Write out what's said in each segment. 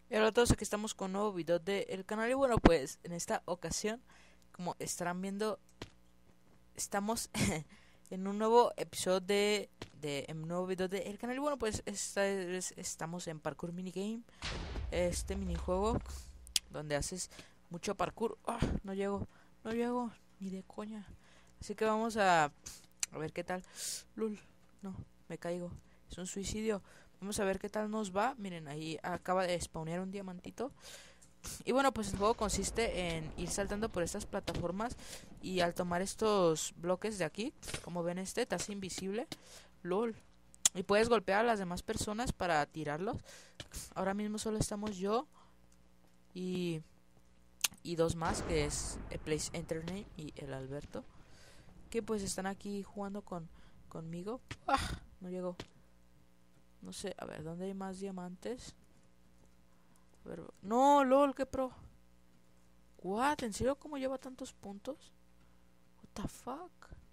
Y ahora todos aquí estamos con un nuevo video del canal. Y bueno, pues en esta ocasión, como estarán viendo, estamos en un nuevo episodio en un nuevo video del canal. Y bueno, pues esta vez estamos en Parkour Minigame, este minijuego donde haces mucho parkour. No llego, no llego, ni de coña. Así que vamos a ver qué tal. Lul, no, me caigo. Es un suicidio. Vamos a ver qué tal nos va. Miren, ahí acaba de spawnear un diamantito. Y bueno, pues el juego consiste en ir saltando por estas plataformas. Y al tomar estos bloques de aquí, como ven te hace invisible. LOL. Y puedes golpear a las demás personas para tirarlos. Ahora mismo solo estamos yo y, y dos más, que es el Place Internet y el Alberto, que pues están aquí jugando conmigo. No llegó. No sé, a ver, ¿dónde hay más diamantes? A ver, no, LOL, qué pro. What, ¿en serio cómo lleva tantos puntos? What the fuck.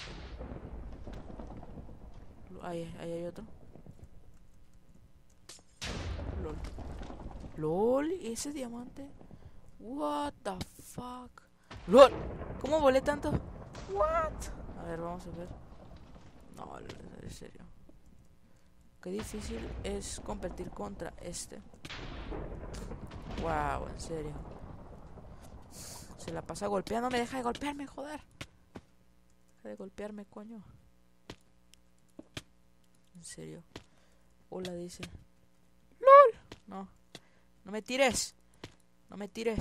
Ahí hay otro. LOL. LOL, ese diamante. What the fuck. LOL, ¿cómo volé tanto? What. A ver, vamos a ver. No, en serio. Qué difícil es competir contra este. Wow, en serio. Se la pasa golpeando, me deja de golpearme, joder. Deja de golpearme, coño. En serio. Hola, dice. LOL. No, no me tires. No me tires.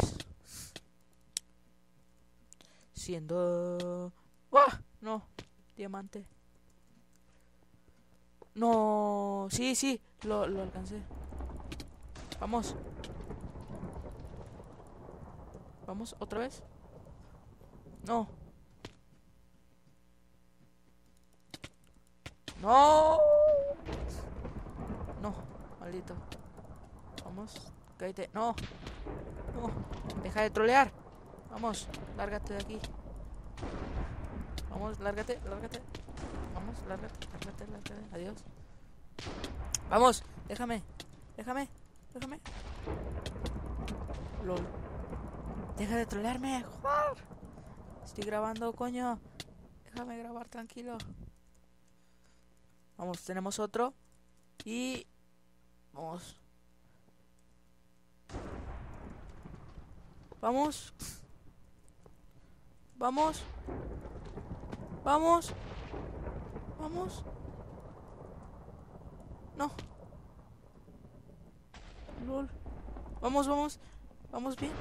Siendo... No, diamante. No, sí, sí, lo alcancé. Vamos. Vamos, otra vez. No. No. No, maldito. Vamos, cállate. No. No. Deja de trolear. Vamos, lárgate de aquí. Vamos, lárgate, lárgate. Vamos, lárgate, lárgate, lárgate. Adiós. Vamos, déjame. Déjame, déjame. LOL. Deja de trolearme, joder. Estoy grabando, coño. Déjame grabar tranquilo. Vamos, tenemos otro. Y... vamos. Vamos. Vamos. Vamos. Vamos. No. LOL. Vamos, vamos. Vamos bien.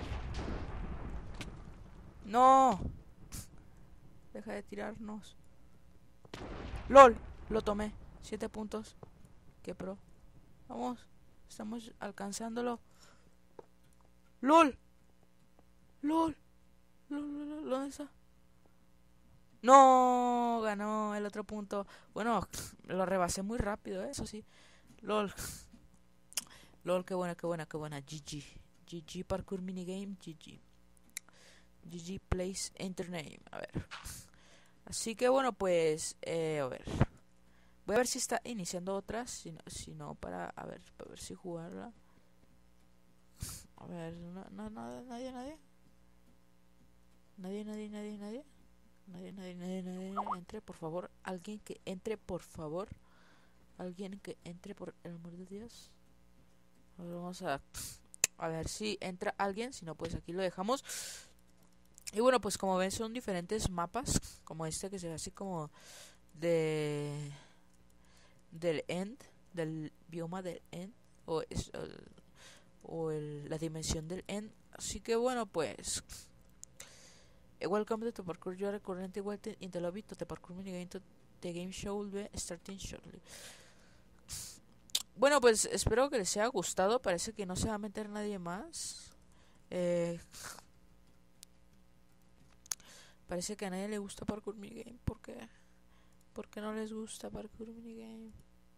No. Deja de tirarnos. LOL. Lo tomé. 7 puntos. Qué pro. Vamos. Estamos alcanzándolo. LOL. LOL. LOL. ¿Dónde está? No. Ganó el otro punto. Bueno, lo rebasé muy rápido, eso sí. LOL. LOL, qué buena, qué buena, qué buena. GG. GG Parkour Minigame. GG. GG Place Internet. A ver. Así que bueno, pues... a ver. Voy a ver si está iniciando otras. Si no, para ver si jugarla. A ver, nadie, nadie. Nadie, nadie, nadie, nadie. Nadie, nadie, nadie, nadie. Entre, por favor. Alguien que entre, por favor. Alguien que entre, por el amor de Dios. A ver, vamos a ver si entra alguien. Si no, pues aquí lo dejamos. Y bueno, pues como ven, son diferentes mapas. Como este que se ve así como de... del end. Del bioma del end. La dimensión del end. Así que bueno, pues... welcome to Parkour. You are currently waiting in the lobby to the Parkour minigame to the game show will be starting shortly. Bueno, pues espero que les haya gustado. Parece que no se va a meter nadie más. Parece que a nadie le gusta Parkour minigame. ¿Por qué? ¿Por qué no les gusta Parkour minigame?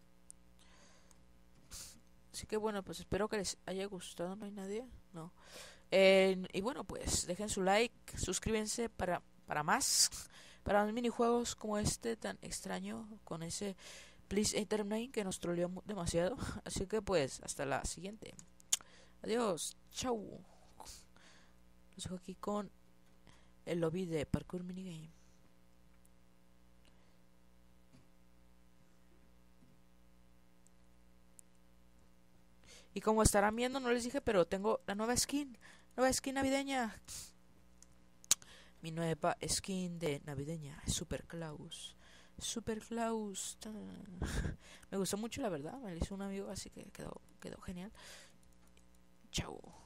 Así que bueno, pues espero que les haya gustado. ¿No hay nadie? No. Y bueno, pues dejen su like, suscríbanse para más minijuegos como este tan extraño con ese Please Enter Name que nos troleó demasiado. Así que pues hasta la siguiente. Adiós, chau. Los dejo aquí con el lobby de Parkour Minigame. Y como estarán viendo, no les dije, pero tengo la nueva skin navideña. Mi nueva skin de navideña es Super Claus. Super Claus. Me gustó mucho, la verdad. Me lo hizo un amigo, así que quedó genial. Chao.